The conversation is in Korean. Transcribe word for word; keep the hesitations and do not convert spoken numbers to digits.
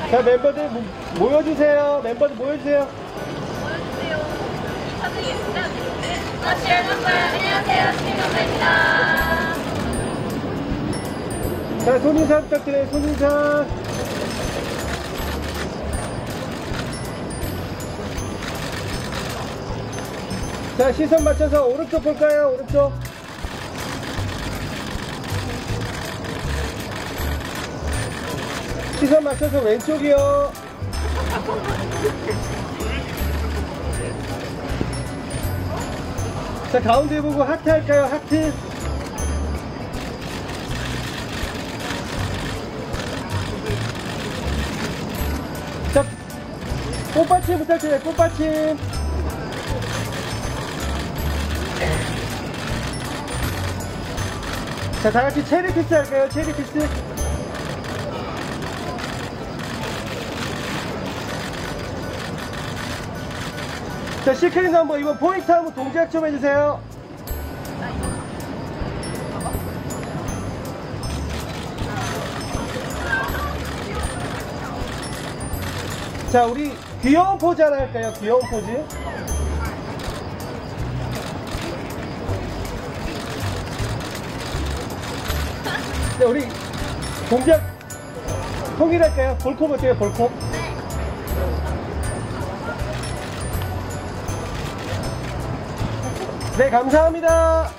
자, 멤버들 모, 모여주세요. 멤버들 모여주세요. 모여주세요. 인사드리겠습니다. 다시 여러분 안녕하세요. 신민경입니다. 자, 손인사 부탁드려요. 손인사. 자, 시선 맞춰서 오른쪽 볼까요? 오른쪽. 시선 맞춰서 왼쪽이요. 자, 가운데 보고 하트 할까요? 하트. 자, 꽃받침 부탁드려요. 꽃받침. 자, 다같이 체리 피스 할까요? 체리 피스. 자, 시크릿 넘버 이번 포인트 한번 동작 좀 해주세요. 자, 우리 귀여운 포즈 하나 할까요? 귀여운 포즈. 네, 우리 동작 통일할까요? 볼콕 어때요? 볼콕. 네, 감사합니다.